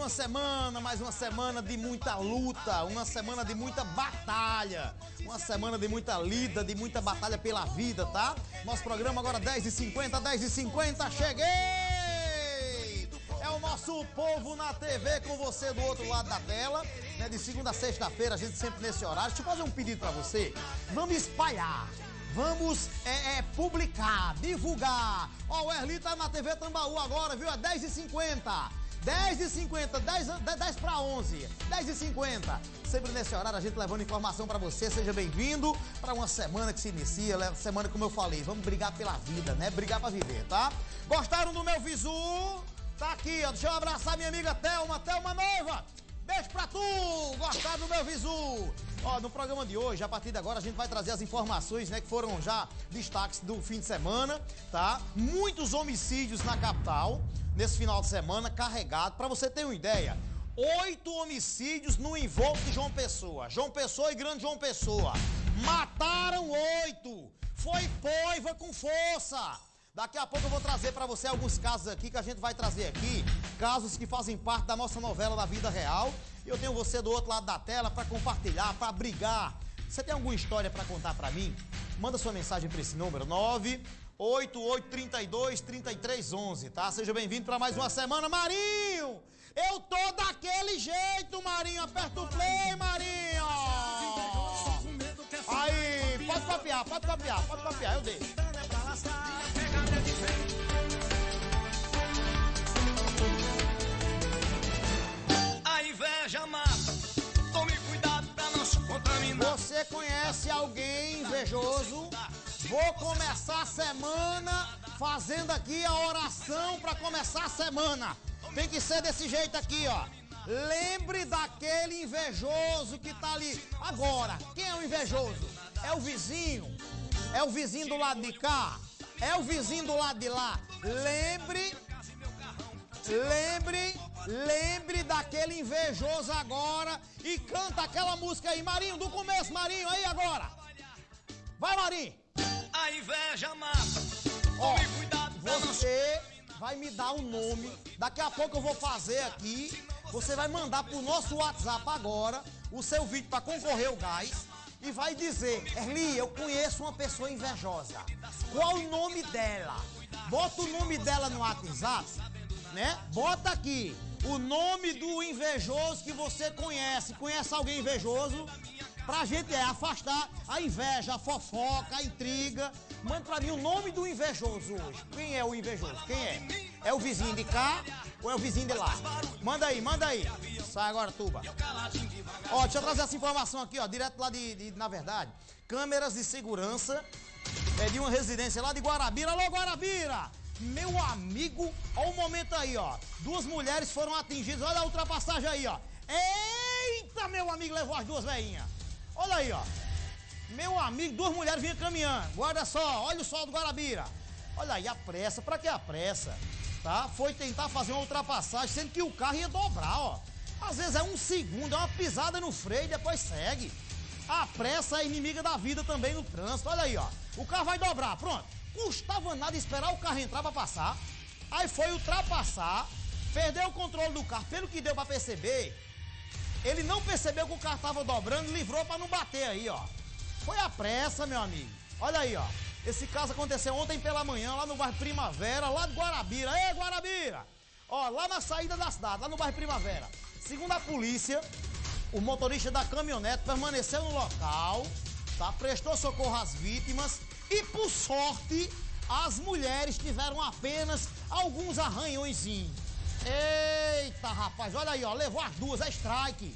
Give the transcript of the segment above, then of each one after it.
mais uma semana de muita luta, uma semana de muita batalha, uma semana de muita lida, de muita batalha pela vida, tá? Nosso programa agora 10h50, 10h50, cheguei! É o nosso Povo na TV com você do outro lado da tela, né? De segunda a sexta-feira, a gente sempre nesse horário. Deixa eu fazer um pedido pra você. Vamos espalhar. Vamos publicar, divulgar. Ó, o Erli tá na TV Tambaú agora, viu? É 10h50. 10h50, 10 para 11, 10h50. Sempre nesse horário a gente levando informação pra você. Seja bem-vindo pra uma semana que se inicia. Semana, como eu falei, vamos brigar pela vida, né? Brigar pra viver, tá? Gostaram do meu visu? Tá aqui, ó. Deixa eu abraçar minha amiga Thelma. Thelma noiva, beijo pra tu. Gostaram do meu visu? Ó, no programa de hoje, a partir de agora, a gente vai trazer as informações, né, que foram já destaques do fim de semana, tá? Muitos homicídios na capital, nesse final de semana, carregado. Pra você ter uma ideia, 8 homicídios no envolto de João Pessoa. João Pessoa e Grande João Pessoa. Mataram 8. Foi poiva com força. Daqui a pouco eu vou trazer pra você alguns casos aqui que a gente vai trazer aqui. Casos que fazem parte da nossa novela da vida real. E eu tenho você do outro lado da tela pra compartilhar, pra brigar. Você tem alguma história pra contar pra mim? Manda sua mensagem pra esse número, 988323311, tá? Seja bem-vindo pra mais uma semana. Marinho! Eu tô daquele jeito, Marinho! Aperta o play, Marinho! Aí, pode copiar, eu deixo. A inveja mata, tome cuidado pra não se contaminar. Você conhece alguém invejoso? Vou começar a semana fazendo aqui a oração pra começar a semana. Tem que ser desse jeito aqui, ó. Lembre daquele invejoso que tá ali. Agora, quem é o invejoso? É o vizinho? É o vizinho do lado de cá? É o vizinho do lado de lá? Lembre daquele invejoso agora e canta aquela música aí. Marinho, do começo, Marinho, aí agora. Vai, Marinho. A inveja mata, Ó, tome cuidado pra não se... você vai me dar um nome. Daqui a pouco eu vou fazer aqui. Você vai mandar pro nosso WhatsApp agora o seu vídeo pra concorrer ao gás. E vai dizer, Erli, eu conheço uma pessoa invejosa. Qual o nome dela? Bota o nome dela no WhatsApp, né? Bota aqui o nome do invejoso que você conhece. Conhece alguém invejoso? Pra gente afastar a inveja, a fofoca, a intriga. Manda pra mim o nome do invejoso hoje. Quem é o invejoso? Quem é? É o vizinho de cá ou é o vizinho de lá? Manda aí. Sai agora, Tuba. Ó, deixa eu trazer essa informação aqui, ó, direto lá na verdade, câmeras de segurança de uma residência lá de Guarabira. Alô, Guarabira! Meu amigo, ó o momento aí, ó. 2 mulheres foram atingidas, olha a ultrapassagem aí, ó. Eita, meu amigo, levou as 2 velhinhas. Olha aí, ó. Meu amigo, 2 mulheres vinham caminhando. Guarda só, olha o sol do Guarabira. Olha aí, a pressa, pra que a pressa? Tá? Foi tentar fazer uma ultrapassagem, sendo que o carro ia dobrar, ó. Às vezes é 1 segundo, é uma pisada no freio e depois segue. A pressa é inimiga da vida também no trânsito. Olha aí, ó. O carro vai dobrar, pronto. Custava nada esperar o carro entrar pra passar. Aí foi ultrapassar, perdeu o controle do carro. Pelo que deu pra perceber, ele não percebeu que o carro tava dobrando, livrou pra não bater aí, ó. Foi a pressa, meu amigo. Olha aí, ó. Esse caso aconteceu ontem pela manhã, lá no bairro Primavera, lá de Guarabira. Ei, Guarabira! Ó, lá na saída da cidade, lá no bairro Primavera. Segundo a polícia, o motorista da caminhonete permaneceu no local, tá? Prestou socorro às vítimas e, por sorte, as mulheres tiveram apenas alguns arranhõezinhos. Eita, rapaz, olha aí, ó, levou as 2, é strike.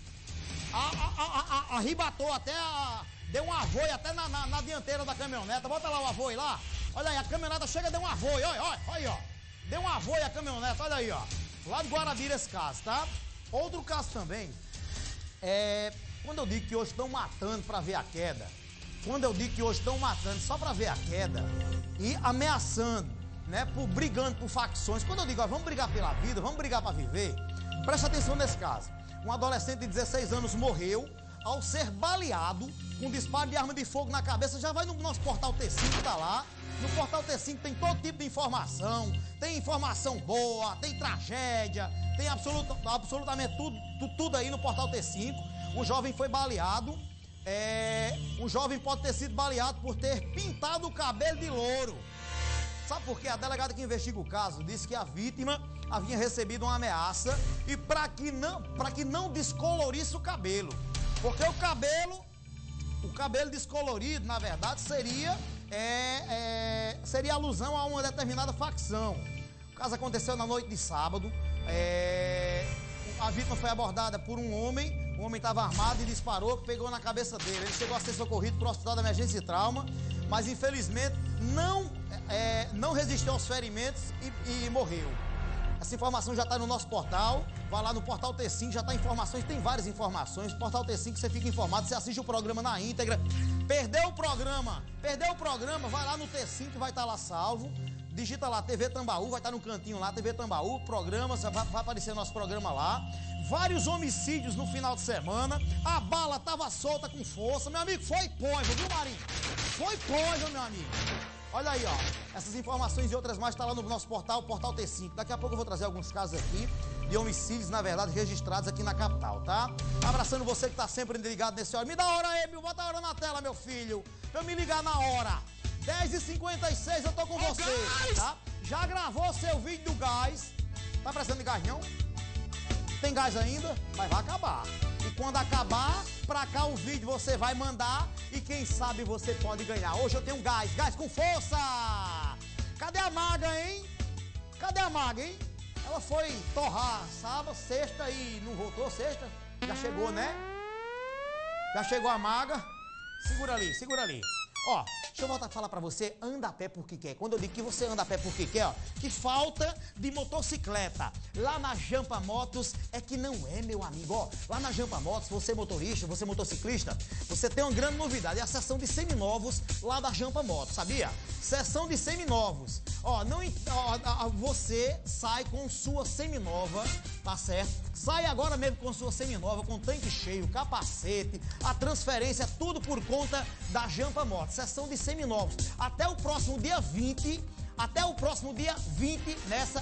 Arrebatou até deu um avoio até na dianteira da caminhoneta. Bota lá o avoio lá. Olha aí, a caminhoneta chega, deu um avoio, olha aí, ó. Deu um avoio a caminhoneta, olha aí, ó. Lá de Guarabira esse caso, tá? Outro caso também, quando eu digo que hoje estão matando pra ver a queda, quando eu digo que hoje estão matando só pra ver a queda e ameaçando, né, brigando por facções, quando eu digo, ó, vamos brigar pela vida, vamos brigar pra viver, presta atenção nesse caso. Um adolescente de 16 anos morreu ao ser baleado com disparo de arma de fogo na cabeça. Já vai no nosso portal T5, tá lá. No portal T5 tem todo tipo de informação, tem informação boa, tem tragédia, tem absolutamente tudo aí no Portal T5. Um jovem foi baleado. Um jovem pode ter sido baleado por ter pintado o cabelo de louro. Sabe por quê? A delegada que investiga o caso disse que a vítima havia recebido uma ameaça e para que não descolorisse o cabelo. Porque o cabelo descolorido, na verdade, seria alusão a uma determinada facção. O caso aconteceu na noite de sábado. A vítima foi abordada por um homem. O homem estava armado e disparou, pegou na cabeça dele. Ele chegou a ser socorrido para o hospital de emergência e trauma, mas infelizmente não resistiu aos ferimentos e morreu. Essa informação já está no nosso portal. Vai lá no Portal T5, já está informações, tem várias informações. Portal T5, você fica informado, você assiste o programa na íntegra. Perdeu o programa, vai lá no T5, vai estar lá salvo. Digita lá, TV Tambaú, vai estar no cantinho lá, TV Tambaú, programa, vai aparecer nosso programa lá. Vários homicídios no final de semana. A bala estava solta com força. Meu amigo, foi poiva, viu, Marinho? Foi poiva, meu amigo. Olha aí, ó. Essas informações e outras mais estão lá no nosso portal, Portal T5. Daqui a pouco eu vou trazer alguns casos aqui de homicídios, na verdade, registrados aqui na capital, tá? Abraçando você que está sempre ligado nesse hora. Me dá a hora aí, bota a hora na tela, meu filho. Pra eu me ligar na hora. 10h56 eu tô com você, tá? Já gravou seu vídeo do gás? Tá precisando de gás, não? Tem gás ainda? Mas vai acabar. E quando acabar, pra cá o vídeo você vai mandar e quem sabe você pode ganhar. Hoje eu tenho gás com força! Cadê a maga, hein? Ela foi torrar sábado, sexta e não voltou sexta? Já chegou, né? Já chegou a maga. Segura ali. Ó, deixa eu voltar a falar pra você, anda a pé porque quer. Quando eu digo que você anda a pé porque quer, ó, que falta de motocicleta. Lá na Jampa Motos é que não é, meu amigo, ó. Lá na Jampa Motos, você motorista, você motociclista, você tem uma grande novidade, é a seção de seminovos lá da Jampa Motos, sabia? Seção de seminovos. Ó, você sai com sua seminova, tá certo? Sai agora mesmo com sua seminova, com tanque cheio, capacete, a transferência, tudo por conta da Jampa Motos. Seção de seminovos. Até o próximo dia 20, até o próximo dia 20,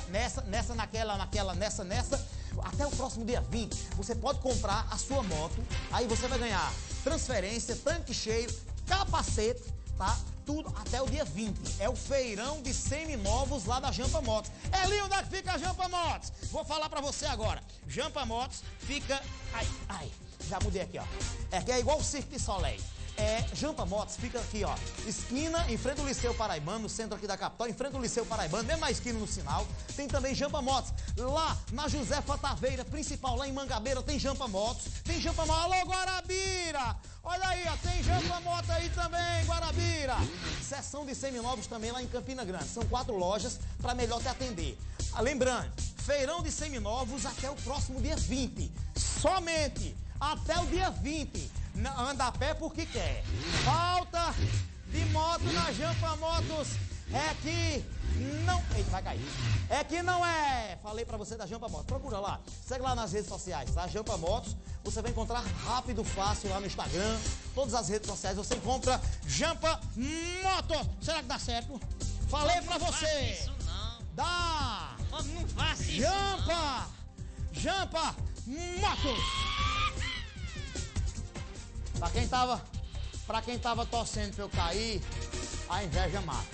até o próximo dia 20, você pode comprar a sua moto, aí você vai ganhar transferência, tanque cheio, capacete, tá? Tudo até o dia 20. É o feirão de seminovos lá da Jampa Motos. Eli, onde é que fica a Jampa Motos? Vou falar pra você agora. Jampa Motos fica... Ai, já mudei aqui, ó. É que é igual o Cirque de Soleil. Jampa Motos fica aqui, ó. Esquina, em frente do Liceu Paraibano, no centro aqui da capital, em frente do Liceu Paraibano, mesmo na esquina no sinal. Tem também Jampa Motos. Lá na Josefa Taveira, principal, lá em Mangabeira, tem Jampa Motos. Tem Jampa Motos. Alô, Guarabira! Olha aí, ó, tem Jampa Motos aí também, Guarabira. Seção de seminovos também lá em Campina Grande. São 4 lojas para melhor te atender. Lembrando, feirão de seminovos até o próximo dia 20. Somente até o dia 20. Anda a pé porque quer. Falta de moto na Jampa Motos é que não... Eita, vai cair. É que não é. Falei pra você da Jampa Motos. Procura lá. Segue lá nas redes sociais, tá? Jampa Motos. Você vai encontrar rápido, fácil lá no Instagram. Todas as redes sociais você encontra Jampa Motos. Será que dá certo? Falei pra você. Não faça isso, não. Dá. Não faça isso, Jampa Motos. Pra quem tava torcendo pra eu cair, a inveja mata.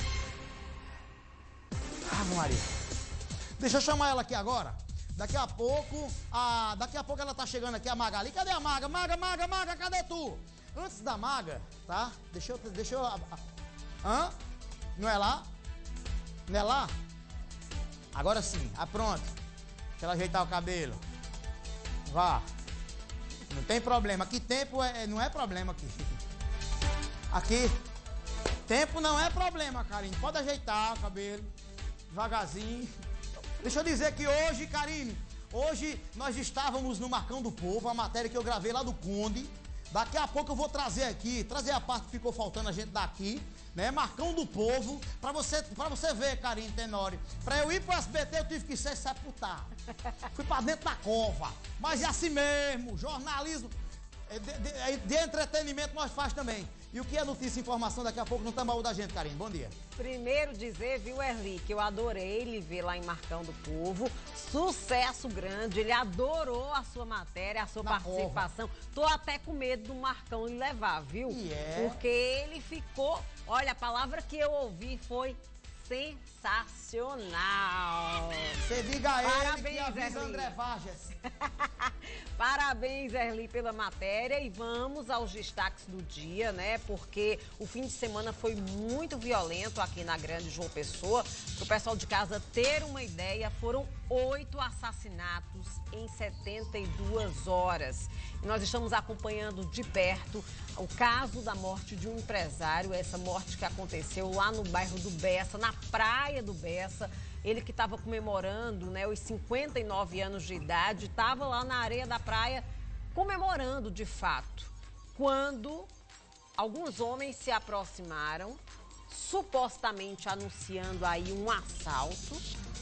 Ah, Maria. Deixa eu chamar ela aqui agora. Daqui a pouco ela tá chegando aqui, a Magali. Cadê a Maga? Maga, cadê tu? Antes da Maga, tá? Deixa eu... Hã? Não é lá? Não é lá? Agora sim. Pronto. Deixa ela ajeitar o cabelo. Vá. Não tem problema. Aqui tempo não é problema aqui. Aqui, tempo não é problema, Karine. Pode ajeitar o cabelo. Devagarzinho. Deixa eu dizer que hoje, Karine, hoje nós estávamos no Marcão do Povo, a matéria que eu gravei lá do Conde. Daqui a pouco eu vou trazer a parte que ficou faltando a gente daqui, né? Marcão do Povo, pra você ver, Karine Tenório. Pra eu ir pro SBT eu tive que ser sepultar. Fui pra dentro da cova. Mas é assim mesmo, jornalismo de entretenimento nós faz também. E o que é notícia e informação daqui a pouco no Tambaú da gente, Karine? Bom dia. Primeiro dizer, viu, Erli, que eu adorei ele ver lá em Marcão do Povo. Sucesso grande, ele adorou a sua matéria, a sua participação. Tô até com medo do Marcão lhe levar, viu? Porque ele ficou... Olha, a palavra que eu ouvi foi sensacional. Você diga a ele Parabéns, que avisa Erli. André Vargas. Parabéns, Erli, pela matéria e vamos aos destaques do dia, né? Porque o fim de semana foi muito violento aqui na Grande João Pessoa. Para o pessoal de casa ter uma ideia, foram 8 assassinatos em 72 horas. E nós estamos acompanhando de perto o caso da morte de um empresário, essa morte que aconteceu lá no bairro do Bessa, na praia do Bessa. Ele que estava comemorando, né, os 59 anos de idade, estava lá na areia da praia comemorando de fato, quando alguns homens se aproximaram, supostamente anunciando aí um assalto,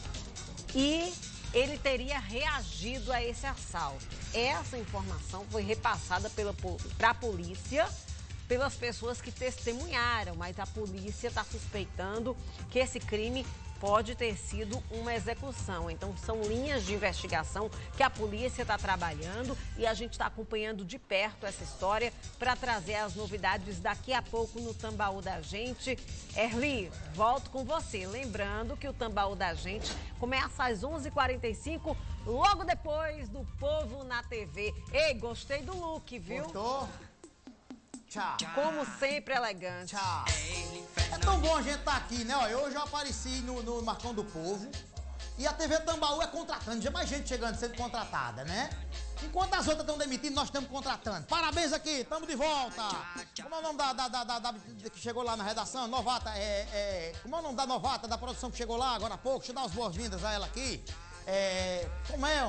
e ele teria reagido a esse assalto. Essa informação foi repassada para a polícia, pelas pessoas que testemunharam, mas a polícia está suspeitando que esse crime pode ter sido uma execução. Então, são linhas de investigação que a polícia está trabalhando e a gente está acompanhando de perto essa história para trazer as novidades daqui a pouco no Tambaú da Gente. Erli, volto com você. Lembrando que o Tambaú da Gente começa às 11h45, logo depois do Povo na TV. Ei, gostei do look, viu? Gostou? Tchau. Como sempre, elegante. Tchau. É tão bom a gente estar aqui, né? Ó, eu já apareci no Marcão do Povo e a TV Tambaú é contratando. Já mais gente chegando sendo contratada, né? Enquanto as outras estão demitindo, nós estamos contratando. Parabéns aqui, estamos de volta. Como é o nome da que chegou lá na redação? Novata, como é o nome da novata da produção que chegou lá agora há pouco? Deixa eu dar as boas-vindas a ela aqui. Como é?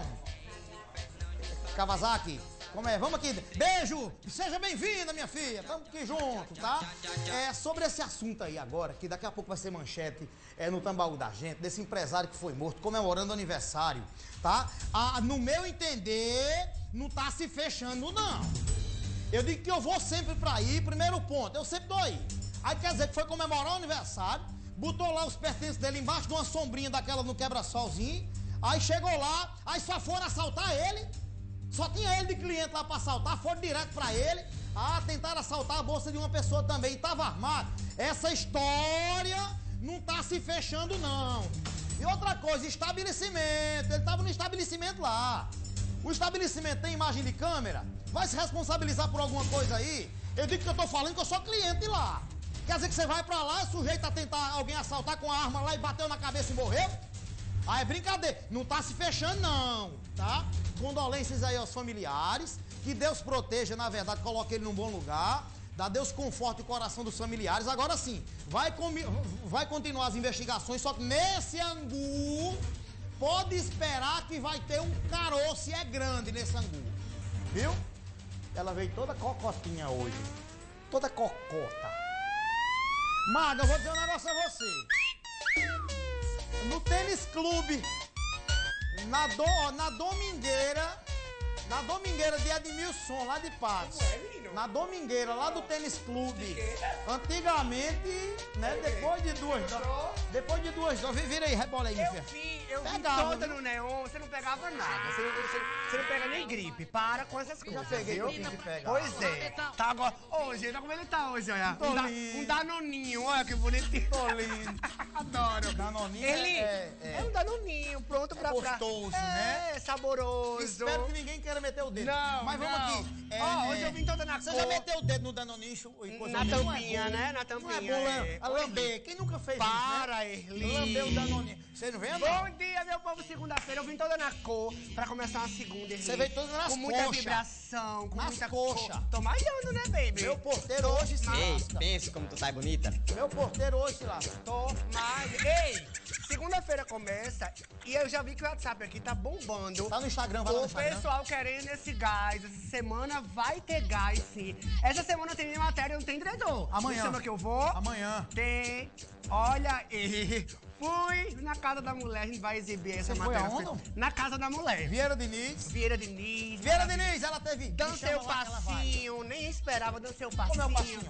Kawasaki. Como é? Vamos aqui. Beijo! Seja bem-vinda, minha filha. Estamos aqui juntos, tá? Sobre esse assunto aí agora, que daqui a pouco vai ser manchete no Tambaú da Gente, desse empresário que foi morto comemorando o aniversário, tá? No meu entender, não tá se fechando, não. Eu digo que eu vou sempre pra aí, primeiro ponto, eu sempre dou aí. Aí quer dizer que foi comemorar o aniversário, botou lá os pertences dele embaixo de uma sombrinha daquela no quebra-solzinho, aí chegou lá, aí só foram assaltar ele. Só tinha ele de cliente lá pra assaltar, foram direto pra ele. Tentaram assaltar a bolsa de uma pessoa também, e tava armado. Essa história não tá se fechando, não. E outra coisa, estabelecimento. Ele tava no estabelecimento lá. O estabelecimento tem imagem de câmera? Vai se responsabilizar por alguma coisa aí? Eu digo que eu tô falando que eu sou cliente lá. Quer dizer que você vai pra lá, é sujeito a tentar alguém assaltar com a arma lá e bateu na cabeça e morreu? É brincadeira. Não tá se fechando, não, tá? Condolências aí aos familiares. Que Deus proteja, na verdade, coloque ele num bom lugar. Dá Deus conforte o coração dos familiares. Agora sim, vai continuar as investigações, só que nesse angu, pode esperar que vai ter um caroço, e é grande nesse angu. Viu? Ela veio toda cocotinha hoje. Toda cocota. Maga, eu vou dizer um negócio a você. No tênis clube, na Domingueira de Edmilson, lá de Patos. Na Domingueira, lá do tênis clube. Antigamente, né, depois de duas, vira aí, rebola aí, minha filha. Eu vi toda no neon, você não pegava nada. Você não pega nem gripe. Para com essas coisas. Já peguei, viu? eu tenho que pegar. Pois é. Tá agora. Hoje, olha como ele tá hoje, olha. Tô lindo. Um danoninho, olha que bonitinho. Tô lindo. Adoro. Danoninho ele é um danoninho, pronto pra... gostoso, né? É, saboroso. Espero que ninguém queira meter o dedo. Não, mas vamos não. aqui. Hoje eu vim toda na Você cor. já meteu o dedo no danoninho e coisa Na linda? tampinha, Não é bom. né? Na tampinha. Não é bom, é. a lamber. Quem nunca fez isso, Para, né? Erli. Lamber o danoninho. Você não vê, não? Bom dia, meu povo. Segunda-feira eu vim toda na cor pra começar uma segunda, Erli. Você veio toda nas com muita coxas. vibração, com Nas muita coxas. cor. Tô malhando, né, baby? Meu porteiro hoje se Ei, lasca. pense como tu tá bonita. Meu porteiro hoje se lasca. Tô mais... Ei, segunda-feira começa e eu já vi que o WhatsApp aqui tá bombando. Tá no Instagram, vai lá no O Instagram. pessoal querendo esse gás. Essa semana vai ter gás, sim. Essa semana tem minha matéria, não tem diretor. Amanhã. Me chama que eu vou. Amanhã. Tem. Olha aí. Fui na casa da mulher, a gente vai exibir essa Você foi matéria. aonde? Na casa da mulher. Vieira Diniz. Vieira Diniz. Vieira Diniz, ela teve... Dancei o Me chama lá que ela vai. passinho, nem esperava, dancei o passinho. Como é o passinho?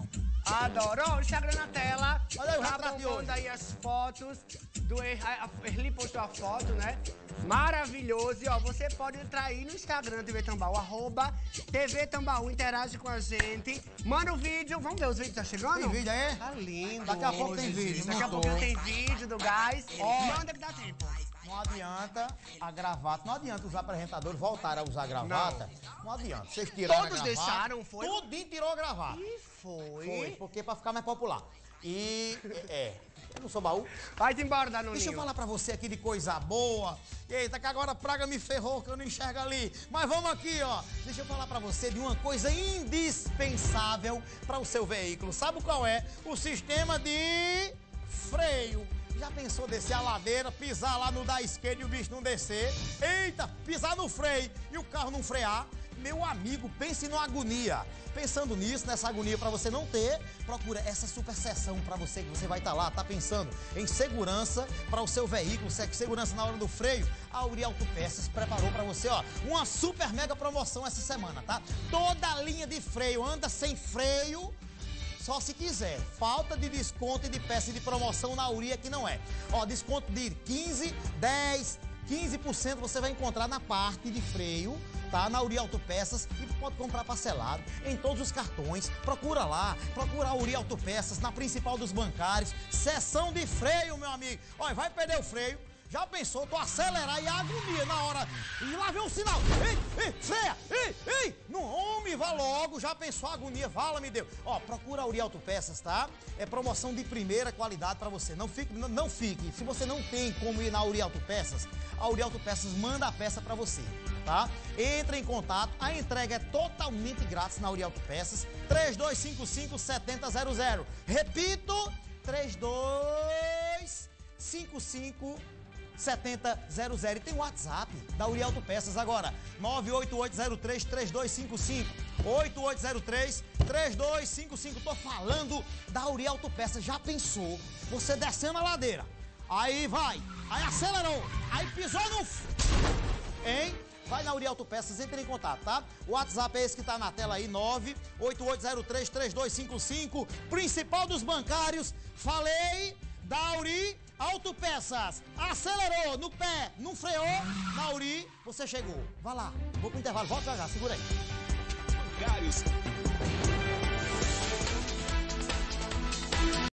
Adoro. Ó, o Instagram na tela. Olha aí o tá retrato de bombando hoje. aí as fotos. A Erli postou a foto, né? Maravilhoso. E ó, você pode entrar aí no Instagram TV Tambaú, @TV Tambaú, interage com a gente. Manda o vídeo. Vamos ver os vídeos que tá chegando? Tem vídeo aí? Tá lindo. Daqui a pouco hoje, tem vídeo, gente. Daqui a não pouco tô. tem vídeo do gás. Ó. Manda que dá tempo. Não adianta a gravata, não adianta os apresentadores voltarem a usar a gravata. Não adianta. Vocês tiraram Todos a gravata. deixaram, foi? Tudinho tirou a gravata. E foi. Foi, porque pra ficar mais popular. E, eu não sou baú. Vai-te embora, Danoninho. Deixa eu falar pra você aqui de coisa boa. Eita, que agora a praga me ferrou, que eu não enxergo ali. Mas vamos aqui, ó. Deixa eu falar pra você de uma coisa indispensável para o seu veículo. Sabe qual é? O sistema de freio. Já pensou descer a ladeira, pisar lá no da esquerda e o bicho não descer? Eita, pisar no freio e o carro não frear? Meu amigo, pense numa agonia. Pensando nisso, nessa agonia para você não ter, procura essa super sessão para você, que você vai estar lá, tá pensando em segurança para o seu veículo, segurança na hora do freio. A Uri Autopeças preparou para você, ó, uma super mega promoção essa semana, tá? Toda a linha de freio, anda sem freio, só se quiser. Falta de desconto e de peça de promoção na Uri aqui não é. Ó, desconto de 15, 10, 15% você vai encontrar na parte de freio, tá? Na Uri Autopeças, e pode comprar parcelado em todos os cartões. Procura lá, procura a Uri Autopeças na principal dos bancários. Seção de freio, meu amigo. Olha, vai perder o freio. Já pensou, tu acelerar e a agonia na hora. E lá vem o sinal. Ei, freia, ei. Não, homem, vá logo. Já pensou a agonia, vala-me Deus. Ó, procura a Uri Autopeças, tá? É promoção de primeira qualidade pra você. Não fique. Se você não tem como ir na Uri Autopeças, a Uri Autopeças manda a peça pra você, tá? Entra em contato. A entrega é totalmente grátis na Uri Autopeças. 3255-7000. Repito, 3255-7000. E tem o WhatsApp da Uri Autopeças agora, 98803-3255, 8803-3255. Tô falando da Uri Autopeças. Já pensou? Você descendo a ladeira, aí acelerou, aí pisou no... Hein? Vai na Uri Autopeças, entre em contato, tá? O WhatsApp é esse que tá na tela aí, 98803-3255, principal dos bancários. Falei da Uri Autopeças. Acelerou no pé, não freou, na Uri você chegou. Vai lá, vou pro intervalo, volta já, segura aí. Bancários.